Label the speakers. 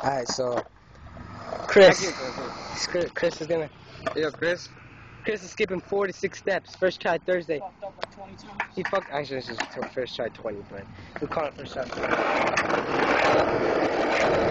Speaker 1: Alright, so Chris is gonna.
Speaker 2: Yo, Chris.
Speaker 1: Chris is skipping 4 to 6 steps. First try Thursday. He fucked. Actually, this is first try 20, but we call it first try 20.